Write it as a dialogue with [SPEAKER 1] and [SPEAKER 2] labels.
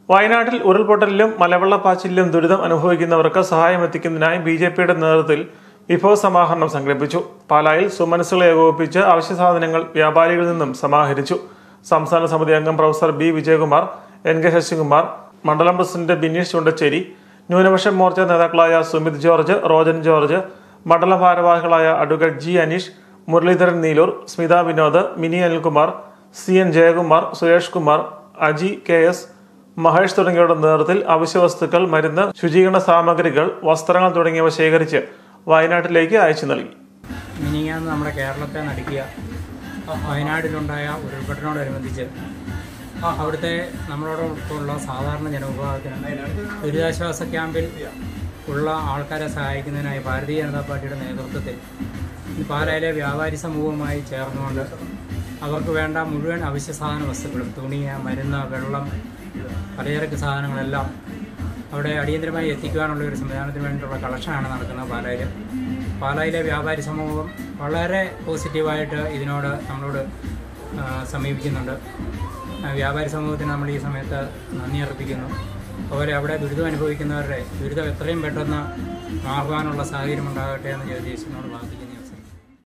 [SPEAKER 1] വയനാട്ടിൽ ഉരുൾപൊട്ടലിലും മലവെള്ളപ്പാച്ചിലിലും ദുരിതം അനുഭവിക്കുന്നവർക്ക് സഹായമെത്തിക്കുന്നതിനായി BJPയുടെ നേതൃത്വത്തിൽ വിഭവ സമാഹരണം സംഘടിപ്പിച്ചു. പാലായിൽ സുമനസ്സുകളെ ഏകോപിപ്പിച്ച് അവശ്യസാധനങ്ങൾ വ്യാപാരികളിൽ നിന്നും സമാഹരിച്ചു. സംസ്ഥാന സമിതി അംഗം professor B. Vijayakumar, NK Sasikumar, മണ്ഡലം പ്രസിഡന്റ് ബിനീഷ് ചുണ്ടച്ചേരി, ന്യൂനപക്ഷ മോർച്ച നേതാക്കളായ സുമിത് ജോർജ്, റോജൻ ജോർജ്, മണ്ഡല ഭാരവാഹികളായ advocate G. Aneesh, Muraleedharan Neeloor, Smitha Vinod, Mini Anilkumar, CN Jayakumar, Suresh Kumar, Aji KS, Mahesh തുടങ്ങിയവരുടെ നേതൃത്വത്തിൽ അവശ്യവസ്തുക്കൾ, മരുന്ന്, ശുചീകരണ സാമഗ്രികൾ, വസ്ത്രങ്ങൾ തുടങ്ങിയവ ശേഖരിച്ച് വയനാട്ടിലേക്ക് അയച്ചു നൽകി.
[SPEAKER 2] മിനിയാന്ന് നമ്മുടെ കേരളത്തെ നടുക്കിയ വയനാട്ടിലുണ്ടായ ഉരുൾപൊട്ടലിനോടനുബന്ധിച്ച് അവിടുത്തെ നമ്മളോടൊപ്പമുള്ള സാധാരണ ജനവിഭാഗത്തിന് ദുരിതാശ്വാസ ക്യാമ്പിൽ ഉള്ള ആൾക്കാരെ സഹായിക്കുന്നതിനായി ഭാരതീയ ജനതാ പാർട്ടിയുടെ നേതൃത്വത്തിൽ പാലായിലെ വ്യാപാരി സമൂഹവുമായി ചേർന്നുകൊണ്ട് അവർക്ക് വേണ്ട മുഴുവൻ അവശ്യ സാധന വസ്തുക്കളും, തുണി, മരുന്ന്, വെള്ളം, പലചരക്ക് സാധനങ്ങളെല്ലാം അവിടെ അടിയന്തരമായി എത്തിക്കുവാനുള്ള ഒരു സംവിധാനത്തിന് വേണ്ടിയിട്ടുള്ള കളക്ഷനാണ് നടക്കുന്നത്. പാലായിലെ വ്യാപാരി സമൂഹം വളരെ പോസിറ്റീവായിട്ട് ഇതിനോട് നമ്മളോട് സമീപിക്കുന്നുണ്ട്. വ്യാപാരി സമൂഹത്തിന് നമ്മൾ ഈ സമയത്ത് നന്ദി അർപ്പിക്കുന്നു. അതുപോലെ അവിടെ ദുരിതം അനുഭവിക്കുന്നവരുടെ ദുരിതം എത്രയും പെട്ടെന്ന് മാറുവാനുള്ള സാഹചര്യം ഉണ്ടാകട്ടെ എന്ന് ജ്യോതിഷനോട് പ്രാർത്ഥിക്കുന്നു.